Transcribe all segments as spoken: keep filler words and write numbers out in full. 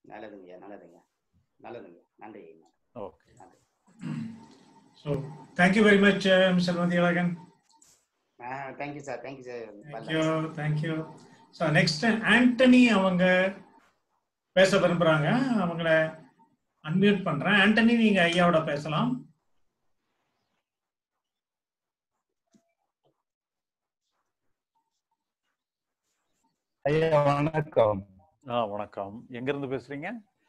நல்லதுங்கய்யா, நல்லதுங்க, நல்லதுங்க. நன்றி. ஓகே. நன்றி. So, thank you very much, uh, Mister Madhyalagan. Uh, thank you, sir. Thank you, sir. Thank you, thank you. So, next, Antony அவங்க பேச விரும்புறாங்க. அவங்கள அன்மியூட் பண்றேன். ஆண்டனி, நீங்க ஐயாவோட பேசலாம். ஐயா வணக்கம். ஆ வணக்கம். எங்க இருந்து பேசுறீங்க?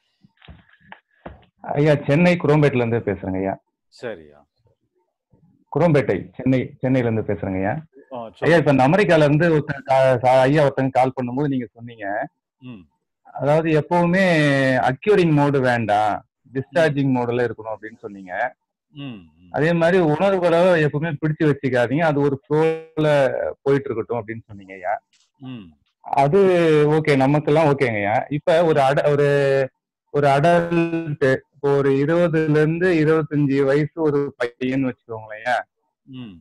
ஐயா சென்னை குரோம்பேட்ல இருந்து பேசுறேங்க ஐயா. சரியா. குரோம்பேட்டை, சென்னை சென்னையில இருந்து பேசுறேங்க ஐயா. ஆ, ஐயா சொல்லுங்க. இப்ப இந்த அமெரிக்கால இருந்து ஒருத்தங்க கா- கா- ஐயா ஒருத்தங்க கால் பண்ணும்போது நீங்க சொன்னீங்க, ம், அதாவது எப்பவுமே அக்யூரிங் மோடு வேண்டாம், டிஸ்சார்ஜிங் மோடுல இருக்கணும் அப்படின்னு சொன்னீங்க. ம், ம், அதே மாதிரி உணர்வுகளை எப்பவுமே பிடிச்சு வச்சுக்காதீங்க, அது ஒரு ஃப்ளோல போயிட்டு இருக்கட்டும் அப்படின்னு சொன்னீங்க ஐயா. ம், அது ஓகே, நமக்கெல்லாம் ஓகேங்கய்யா. இப்ப ஒரு அட ஒரு ஒரு அடல்ட், இப்போ ஒரு இருபதுல இருந்து இருபத்தஞ்சு வயசு ஒரு பையன்னு வச்சுக்கோங்களேன், ம்,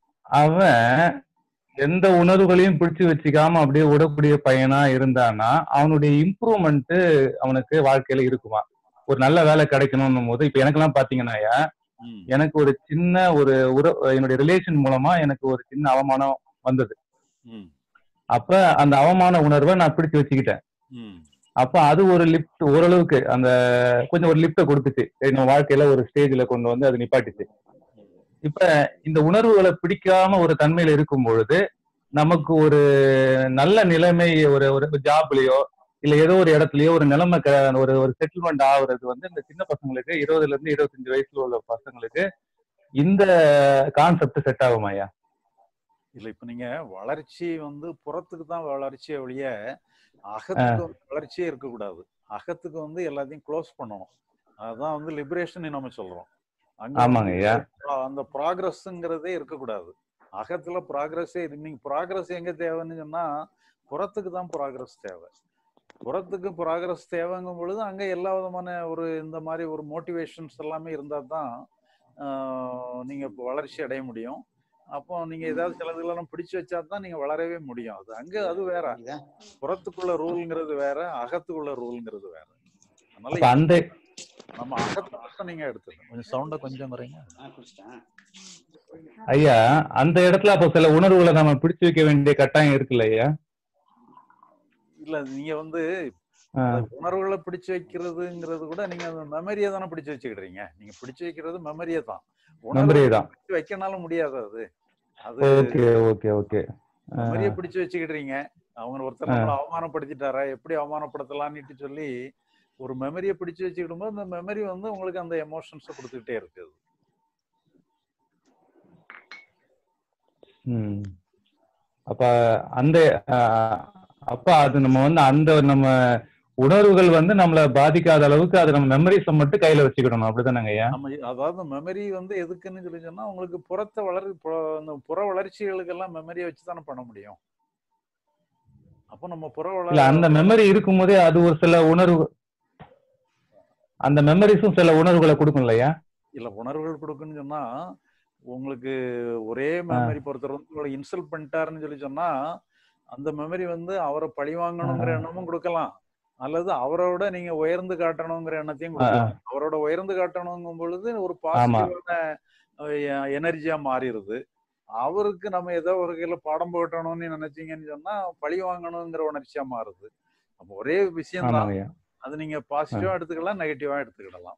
அவன் எந்த உணர்வுகளையும் பிடிச்சு வச்சுக்காம அப்படியே விடக்கூடிய பையனா இருந்தானா அவனுடைய இம்ப்ரூவ்மெண்ட் அவனுக்கு வாழ்க்கையில இருக்குமா? ஒரு நல்ல வேலை கிடைக்கணும் போது இப்ப எனக்கெல்லாம் பாத்தீங்கன்னாயா, ம், எனக்கு ஒரு சின்ன ஒரு உற என்னுடைய ரிலேஷன் மூலமா எனக்கு ஒரு சின்ன அவமானம் வந்தது. ம், அப்ப அந்த அவமான உணர்வை நான் பிடிச்சு வச்சுக்கிட்டேன். ம், அப்ப அது ஒரு லிஃப்ட், ஓரளவுக்கு அந்த கொஞ்சம் ஒரு லிஃப்ட கொடுத்துச்சு, நம்ம வாழ்க்கையில ஒரு ஸ்டேஜ்ல கொண்டு வந்து அது நிப்பாட்டிச்சு. இப்ப இந்த உணர்வுகளை பிடிக்காம ஒரு தன்மையில இருக்கும் பொழுது நமக்கு ஒரு நல்ல நிலைமை, ஒரு ஒரு ஜாப்லயோ இல்ல ஏதோ ஒரு இடத்துலயோ ஒரு நிலைமை க- ஒரு ஒரு செட்டில்மெண்ட் ஆகுறது வந்து இந்த சின்ன பசங்களுக்கு, இருபதுல இருந்து இருபத்தஞ்சு வயசுல உள்ள பசங்களுக்கு இந்த கான்செப்ட் செட் ஆகுமாயா? இல்ல இப்ப நீங்க வளர்ச்சி வந்து புறத்துக்கு தான் வளர்ச்சியை ஒழிய அகத்துக்கு வந்து வளர்ச்சியே இருக்கக்கூடாது. அகத்துக்கு வந்து எல்லாத்தையும் க்ளோஸ் பண்ணணும். அதுதான் வந்து லிபரேஷன் நம்ம சொல்றோம். அங்க ஆமாங்க வந்து ஐயா. pro- அந்த ப்ராக்ரஸ்ங்கிறதே இருக்கக்கூடாது. அகத்துல ப்ராக்ரஸே நீங்க ப்ராக்ரஸ் எங்க தேவைன்னு சொன்னா புறத்துக்கு தான் ப்ராக்ரஸ் தேவை. புறத்துக்கு ப்ராக்ரஸ் தேவைங்கும் பொழுது அங்க எல்லா விதமான ஒரு இந்த மாதிரி ஒரு மோட்டிவேஷன்ஸ் எல்லாமே இருந்தா தான் ஆஹ், நீங்க இப்போ வளர்ச்சி அடைய முடியும். அப்போ நீங்க ஏதாவது சிலதுலாம் பிடிச்சு வச்சா தான் நீங்க வளரவே முடியும். அது அங்க அது வேற. இதான். புறத்துக்குள்ள ரூல்ங்கிறது வேற, அகத்துக்குள்ள ரூல்ங்கிறது வேற. அதனால அப்ப அந்த இப்ப நம்ம அகத்தை மட்டும் நீங்க எடுத்துக்கணும். கொஞ்சம் சவுண்ட கொஞ்சம் குறைங்க. ஆ, குடிச்சிட்டேன். ஐயா அந்த இடத்துல அப்ப சில உணர்வுகளை நம்ம பிடிச்சு வைக்க வேண்டிய கட்டாயம் இருக்குல்ல ஐயா? இல்ல நீங்க வந்து ஆ, அந்த உணர்வுகளை பிடிச்சு வைக்கிறதுங்கிறது கூட நீங்க அந்த மெமரியை தானே பிடிச்சு வச்சுக்கிடுறீங்க. நீங்க பிடிச்சு வைக்கிறது மெமரியை தான். மெமரி உணர்வுகளை தான். பிடிச்சு வைக்கனாலும் முடியாது. அது அது ஓகே ஓகே ஓகே. மெமரியை பிடிச்சு வச்சுக்கிடுறீங்க. அவங்க ஒருத்தர் நம்மளை அவமானப்படுத்திட்டாரா, எப்படி அவமானப்படுத்தலான்னுட்டு சொல்லி ஒரு மெமரியை பிடிச்சு வச்சுக்கிடும் போது அந்த மெமரி வந்து உங்களுக்கு அந்த எமோஷன்ஸை கொடுத்துக்கிட்டே இருக்குது. ம். அப்ப அந்த ஆஹ், அப்ப அது நம்ம வந்து அந்த நம்ம உணர்வுகள் வந்து நம்மள பாதிக்காத அளவுக்கு அது நம்ம மெமரிஸை மட்டும் கையில வச்சுக்கிடணும், அப்படிதானங்க ஐயா? நம்ம அதாவது மெமரி வந்து எதுக்குன்னு சொல்லி சொன்னா உங்களுக்கு புறத்தை வளர் புற- அந்த புற வளர்ச்சிகளுக்கெல்லாம் மெமரியை வச்சு தானே பண்ண முடியும். அப்போ நம்ம புற இல்ல வள அந்த மெமரி இருக்கும் போதே அது ஒரு சில உணர்வு, அந்த மெமரிஸும் சில உணர்வுகளை கொடுக்கும் இல்லையா? இல்ல உணர்வுகள் கொடுக்குன்னு சொன்னா உங்களுக்கு ஒரே மெமரி பொறுத்தவரை வந்து உங்களை இன்சல்ட் பண்ணிட்டாருன்னு சொல்லி சொன்னா அந்த மெமரி வந்து அவரை பழி வாங்கணுங்கிற எண்ணமும் கொடுக்கலாம், அல்லது அவரோட நீங்க உயர்ந்து காட்டணுங்கிற எண்ணத்தையும் கொடுக்கலாம். அவரோட உயர்ந்து காட்டணுங்கும் பொழுது ஒரு ஆமா. பாசிட்டிவான எனர்ஜியா மாறிடுது. அவருக்கு நம்ம ஏதோ ஒரு வகையில பாடம் போட்டணும்னு நினைச்சீங்கன்னு சொன்னா பழி வாங்கணுங்கிற உணர்ச்சியா மாறுது. அப்ப ஒரே விஷயம் தான். ஆமாங்க ஐயா. அது நீங்க பாசிட்டிவா எடுத்துக்கலாம், நெகட்டிவா எடுத்துக்கிடலாம்.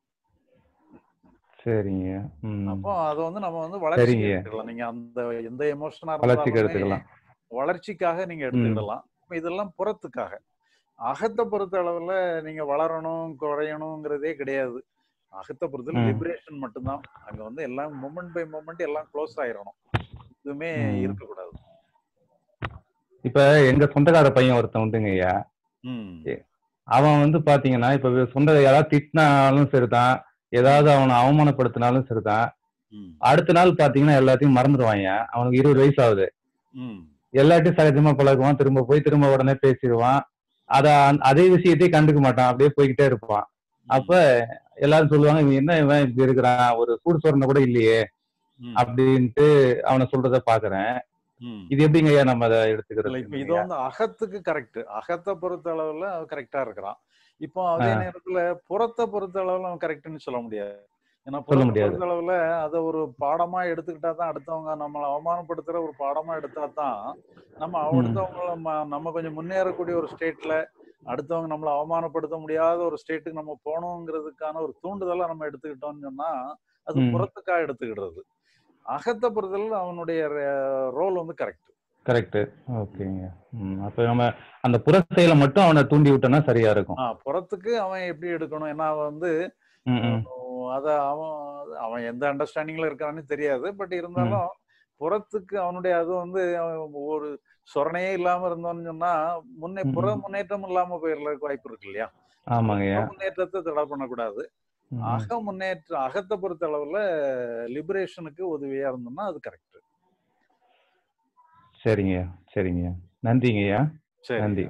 சரிங்க. ம். அப்போ அதை வந்து நம்ம வந்து வளர்ச்சிக்கு சரிங்க. எடுத்துக்கலாம். நீங்க அந்த எந்த எமோஷனா வளர்ச்சிக்கு இருந்தாலுமே எடுத்துக்கலாம். வளர்ச்சிக்காக நீங்க ம். எடுத்துக்கிடலாம். இப்ப இதெல்லாம் புறத்துக்காக. அகத்தை பொறுத்த அளவுல நீங்க வளரணும் குறையணுங்கிறதே கிடையாது. அகத்தை பொறுத்தவரை ம். லிபரேஷன் மட்டும்தான். அங்க வந்து எல்லாம் மொமெண்ட் பை மொமெண்ட் எல்லாம் க்ளோஸ் ஆயிரணும். எதுவுமே ம். இருக்கக்கூடாது. இப்ப எங்க சொந்தக்கார பையன் ஒருத்தன் உண்டுங்க ஐயா. ம் எ- அவன் வந்து பாத்தீங்கன்னா இப்ப சொந்த யாராவது திட்டினாலும் சரிதான், ஏதாவது அவனை அவமானப்படுத்தினாலும் சரிதான், ம் அடுத்த நாள் பாத்தீங்கன்னா எல்லாத்தையும் மறந்துடுவாங்க. அவனுக்கு இருபது வயசு ஆகுது. ம் எல்லாத்தையும் சகஜமா பழகுவான், திரும்ப போய் திரும்ப உடனே பேசிடுவான். அத அந்த- அதே விஷயத்தையும் கண்டுக்க மாட்டான், அப்படியே போய்கிட்டே இருப்பான். அப்ப ம் எல்லாரும் சொல்லுவாங்க, இவன் என்ன இவன் இப்படி இருக்கிறான், ஒரு சூடு சொரணை கூட இல்லையே ம் அப்படின்ட்டு அவனை சொல்றத பாக்குறேன். ம் இது எப்படிங்க ஐயா நம்ம அதை இல்ல எடுத்துக்கிறது? இப்ப இது வந்து அகத்துக்கு கரெக்ட். அகத்தை பொறுத்த அளவுல கரெக்டா இருக்கிறான். இப்போ அதே ஆ. நேரத்துல புறத்தை பொறுத்த அளவுல நம்ம கரெக்ட்னு சொல்ல முடியாது. ஏன்னா சொல்ல புறத்தை முடியாது. பொறுத்த அளவுல அதை ஒரு பாடமா எடுத்துக்கிட்டா தான் அடுத்தவங்க நம்மளை அவமானப்படுத்துற ஒரு பாடமா எடுத்தா தான் நம்ம ம். அடுத்தவங்கள ம- நம்ம கொஞ்சம் முன்னேறக்கூடிய ஒரு ஸ்டேட்ல அடுத்தவங்க நம்மளை அவமானப்படுத்த முடியாத ஒரு ஸ்டேட்டுக்கு நம்ம போகணுங்கிறதுக்கான ஒரு தூண்டுதலா நம்ம எடுத்துக்கிட்டோம்னு சொன்னா அது ம். புறத்துக்காக எடுத்துக்கிடுறது. அகத்தை பொறுத்தளவு அவனுடைய ரோல் வந்து கரெக்ட். கரெக்ட். ஓகேங்க. ம். அப்ப நம்ம அந்த புற செயலை மட்டும் அவனை தூண்டி விட்டோம்னா சரியா இருக்கும். ஆஹ் புறத்துக்கு அவன் எப்படி எடுக்கணும், ஏன்னா அவன் வந்து ம். ம். அத அவன் அவன் எந்த அண்டர்ஸ்டாண்டிங்ல இருக்கான்னு தெரியாது. பட் ம். இருந்தாலும் புறத்துக்கு அவனுடைய அது வந்து அவன் ஒரு சொரணையே இல்லாம இருந்தோம்னு சொன்னா முன்னே ம். புற ம். முன்னேற்றம் இல்லாம போயிடறதுக்கு வாய்ப்பு இருக்கு இல்லையா? ஆமாங்கய்யா. புற முன்னேற்றத்தை தடை பண்ணக்கூடாது. ம். ம். அக முன்னேற்ற அகத்தை பொறுத்த அளவுல லிபரேஷனுக்கு உதவியா இருந்தோம்னா அது கரெக்ட். சரிங்கய்யா. சரிங்கய்யா. நன்றிங்கய்யா. சரி. நன்றி.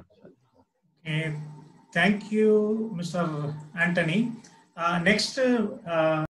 Thank you mister Antony. நெக்ஸ்ட்